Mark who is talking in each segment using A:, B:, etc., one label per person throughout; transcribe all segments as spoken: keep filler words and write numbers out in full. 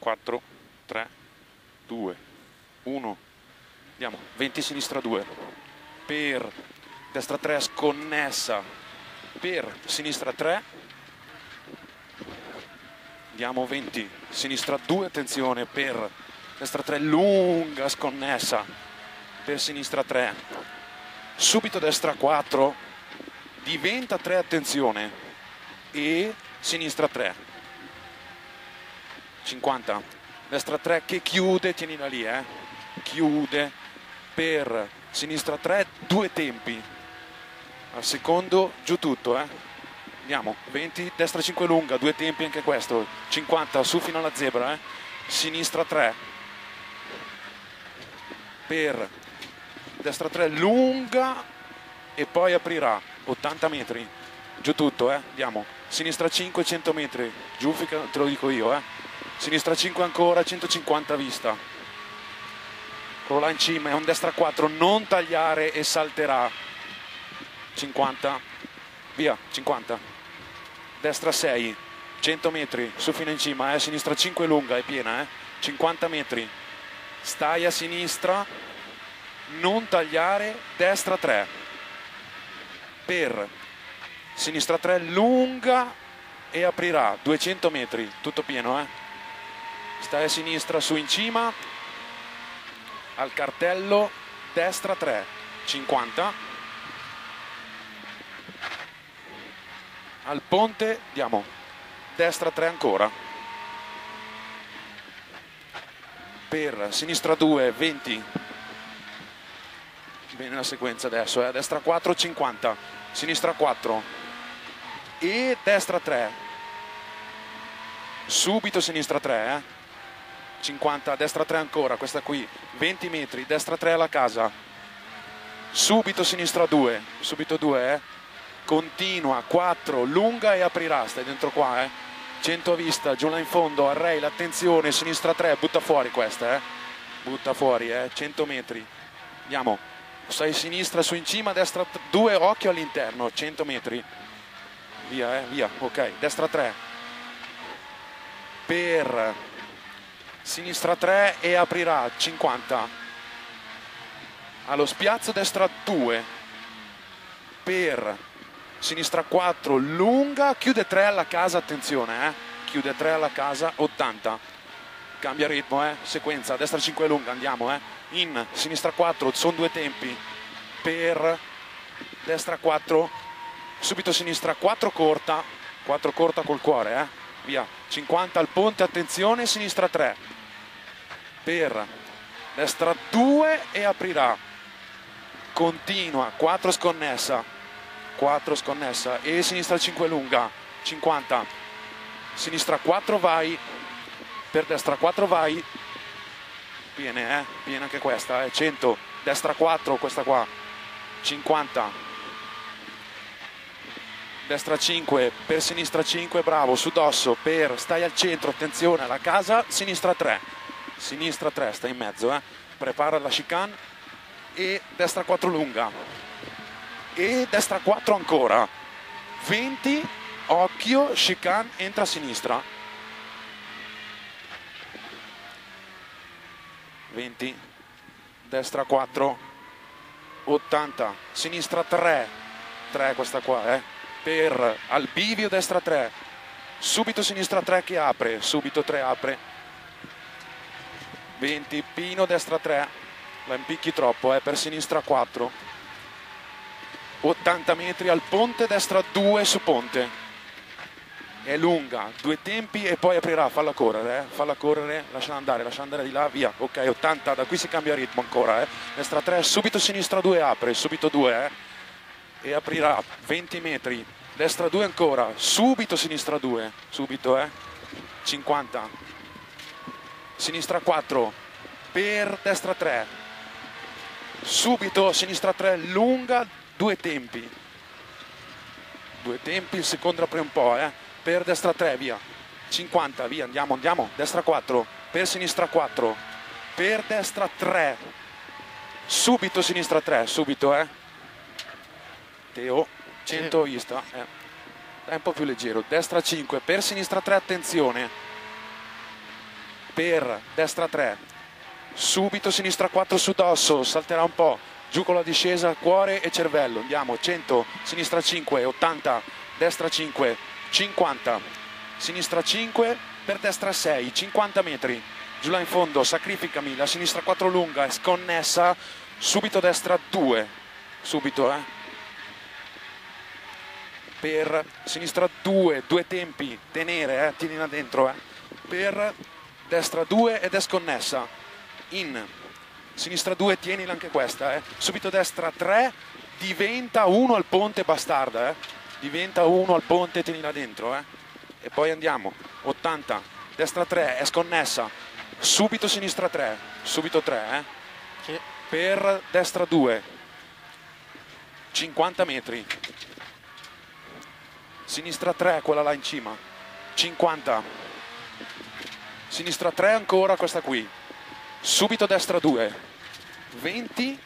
A: quattro, tre, due, uno, andiamo, venti sinistra due, per destra tre sconnessa, per sinistra tre, andiamo venti, sinistra due, attenzione, per destra tre lunga sconnessa, per sinistra tre, subito destra quattro, diventa tre, attenzione, e sinistra tre, cinquanta, destra tre che chiude, tienila lì, eh, chiude, per sinistra tre, due tempi, al secondo giù tutto, eh, andiamo, venti, destra cinque lunga, due tempi anche questo, cinquanta, su fino alla zebra, eh, sinistra tre, per destra tre lunga e poi aprirà, ottanta metri, giù tutto, eh, andiamo, sinistra cinque, cento metri, giù, te lo dico io, eh, sinistra cinque ancora, centocinquanta vista, quello là in cima è un destra quattro, non tagliare e salterà, cinquanta, via, cinquanta, destra sei, cento metri, su fino in cima, eh, sinistra cinque lunga, è piena, eh, cinquanta metri, stai a sinistra, non tagliare, destra tre, per sinistra tre lunga e aprirà, duecento metri, tutto pieno, eh, stai a sinistra, su in cima, al cartello, destra tre, cinquanta, al ponte, diamo, destra tre ancora, per sinistra due, venti, bene la sequenza adesso, eh, destra quattro, cinquanta, sinistra quattro e destra tre, subito sinistra tre, eh, cinquanta, destra tre ancora, questa qui, venti metri, destra tre alla casa, subito sinistra due, subito due, eh, continua, quattro, lunga e aprirà, stai dentro qua, eh, cento a vista, giù là in fondo, al rail, attenzione, sinistra tre, butta fuori questa, eh, butta fuori, eh, cento metri, andiamo, stai a sinistra, su in cima, destra due, occhio all'interno, cento metri, via, eh, via, ok, destra tre, per sinistra tre e aprirà, cinquanta, allo spiazzo, destra due, per sinistra quattro, lunga, chiude tre alla casa, attenzione, eh, chiude tre alla casa, ottanta, cambia ritmo, eh, sequenza, destra cinque lunga, andiamo, eh, in sinistra quattro, sono due tempi, per destra quattro, subito sinistra quattro corta, quattro corta col cuore, eh, via, cinquanta al ponte, attenzione, sinistra tre, per destra due e aprirà, continua, quattro sconnessa, quattro sconnessa e sinistra cinque lunga, cinquanta, sinistra quattro vai, per destra quattro vai, piene, eh, piena anche questa, eh, cento, destra quattro, questa qua, cinquanta, destra cinque, per sinistra cinque, bravo, su dosso, per, stai al centro, attenzione, alla casa, sinistra tre, sinistra tre, stai in mezzo, eh, prepara la chicane e destra quattro lunga, e destra quattro ancora, venti, occhio, chicane, entra a sinistra, venti, destra quattro, ottanta, sinistra tre, tre questa qua, eh, per al bivio destra tre, subito sinistra tre che apre, subito tre apre, venti, pino destra tre, la impicchi troppo, eh, per sinistra quattro, ottanta metri al ponte, destra due su ponte, è lunga, due tempi e poi aprirà, falla correre, eh, falla correre, lasciala andare, lasciala andare di là, via, ok, ottanta, da qui si cambia ritmo ancora, eh, destra tre, subito sinistra due apre, subito due, eh, e aprirà, venti metri, destra due ancora, subito sinistra due, subito, eh, cinquanta, sinistra quattro, per destra tre, subito sinistra tre, lunga, due tempi, due tempi, il secondo apre un po', eh, per destra tre, via, cinquanta, via, andiamo, andiamo, destra quattro, per sinistra quattro, per destra tre, subito sinistra tre, subito, eh, Teo, cento vista, eh, dai un po' più leggero, destra cinque, per sinistra tre, attenzione, per destra tre, subito sinistra quattro su dosso, salterà un po', giù con la discesa, cuore e cervello, andiamo, cento, sinistra cinque, ottanta, destra cinque, cinquanta, sinistra cinque, per destra sei, cinquanta metri, giù là in fondo, sacrificami, la sinistra quattro lunga, è sconnessa, subito destra due, subito eh, per sinistra due, due tempi, tenere, eh, tienila dentro, eh, per destra due ed è sconnessa, in sinistra due, tienila anche questa, eh, subito destra tre, diventa uno al ponte bastarda, eh, diventa uno al ponte, tienila dentro, eh, e poi andiamo, ottanta, destra tre, è sconnessa, subito sinistra tre, subito tre, eh,
B: Sì.
A: per destra due, cinquanta metri, sinistra tre, quella là in cima, cinquanta, sinistra tre ancora, questa qui, subito destra due, venti,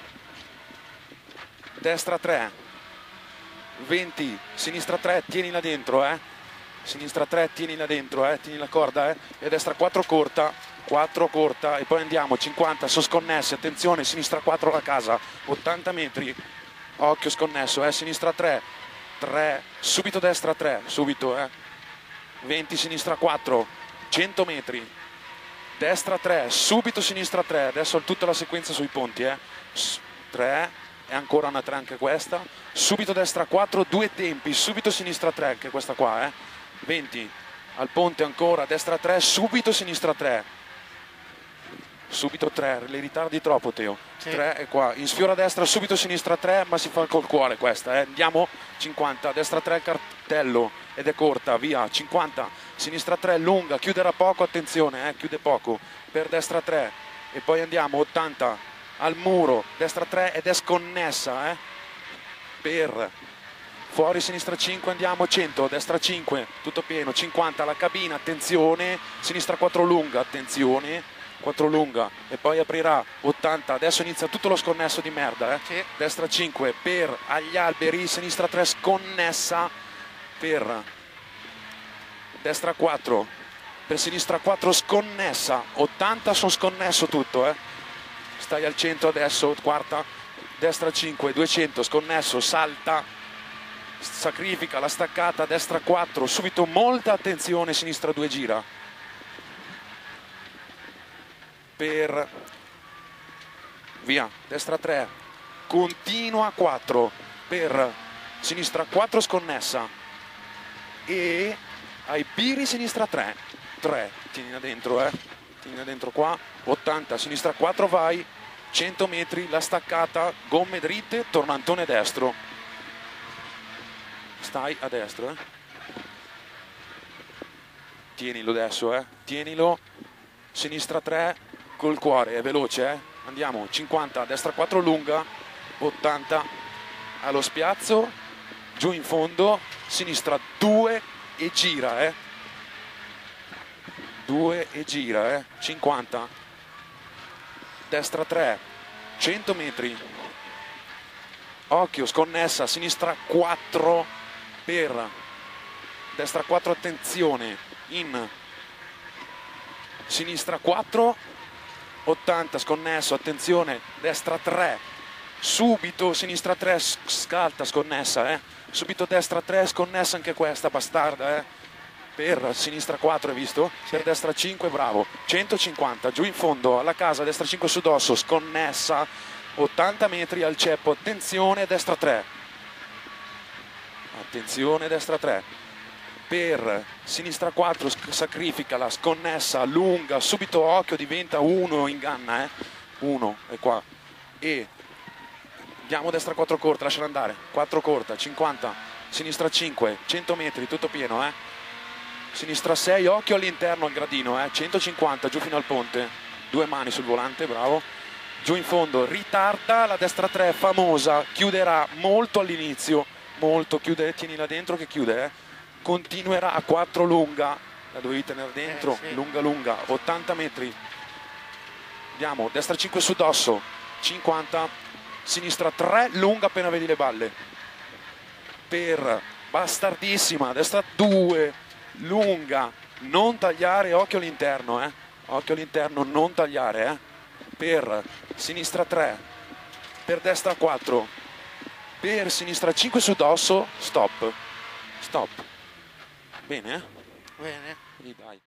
A: destra tre, venti, sinistra tre, tienila dentro, eh, sinistra tre, tienila dentro, eh, tieni la corda, eh, e destra quattro corta, quattro corta, e poi andiamo, cinquanta, sono sconnessi, attenzione, sinistra quattro la casa, ottanta metri, occhio sconnesso, eh, sinistra tre, tre, subito destra tre, subito, eh, venti, sinistra quattro, cento metri, destra tre, subito sinistra tre, adesso tutta la sequenza sui ponti, eh, tre, e ancora una tre anche questa, subito destra quattro, due tempi, subito sinistra tre, anche questa qua, eh, venti, al ponte ancora, destra tre, subito sinistra tre, subito tre, le ritardi troppo Teo,
B: Sì.
A: tre è qua, in sfiora a destra, subito sinistra tre, ma si fa col cuore questa, eh. Andiamo, cinquanta, destra tre cartello, ed è corta, via, cinquanta, sinistra tre lunga, chiuderà poco, attenzione, eh, chiude poco, per destra tre, e poi andiamo, ottanta, al muro, destra tre ed è sconnessa, eh, per fuori sinistra cinque, andiamo, cento, destra cinque, tutto pieno, cinquanta, la cabina, attenzione, sinistra quattro lunga, attenzione, quattro lunga, e poi aprirà, ottanta, adesso inizia tutto lo sconnesso di merda, eh,
B: Sì.
A: destra cinque, per agli alberi, sinistra tre sconnessa, per destra quattro, per sinistra quattro sconnessa, ottanta, sono sconnesso tutto, eh, stai al centro adesso, quarta, destra cinque, duecento, sconnesso, salta, sacrifica la staccata, destra quattro, subito molta attenzione, sinistra due gira, per via, destra tre, continua quattro, per sinistra quattro sconnessa, e ai biri sinistra tre, tre, tienila dentro, eh, tienila dentro qua, ottanta, sinistra quattro vai, cento metri, la staccata, gomme dritte, tornantone destro, stai a destra, eh. Tienilo adesso, eh, tienilo, sinistra tre, col cuore, è veloce, eh, andiamo, cinquanta, destra quattro lunga, ottanta, allo spiazzo, giù in fondo, sinistra due e gira, eh, due e gira, eh, cinquanta, destra tre, cento metri, occhio, sconnessa, sinistra quattro, per destra quattro, attenzione, in sinistra quattro, ottanta, sconnesso, attenzione, destra tre, subito sinistra tre, scalta, sconnessa, eh, subito destra tre, sconnessa anche questa, bastarda, eh, per sinistra quattro, hai visto? Per destra cinque, bravo, centocinquanta, giù in fondo, alla casa, destra cinque su dosso, sconnessa, ottanta metri al ceppo, attenzione, destra tre, attenzione, destra tre, per sinistra quattro, sacrifica la sconnessa, lunga, subito occhio, diventa uno, inganna, eh, uno, è qua, e andiamo destra quattro corta, lasciala andare, quattro corta, cinquanta, sinistra cinque, cento metri, tutto pieno, eh, sinistra sei, occhio all'interno al gradino, eh, centocinquanta, giù fino al ponte, due mani sul volante, bravo, giù in fondo, ritarda, la destra tre famosa, chiuderà molto all'inizio, molto, chiude, tienila dentro che chiude, eh, continuerà a quattro lunga, la dovevi tenere dentro,
B: eh, sì.
A: lunga lunga, ottanta metri, andiamo, destra cinque su dosso, cinquanta, sinistra tre, lunga appena vedi le balle, per bastardissima, destra due, lunga, non tagliare, occhio all'interno, eh, occhio all'interno, non tagliare, eh. Per sinistra tre, per destra quattro, per sinistra cinque su dosso, stop, stop. Bene, eh?
B: Bene.
A: Sì, dai.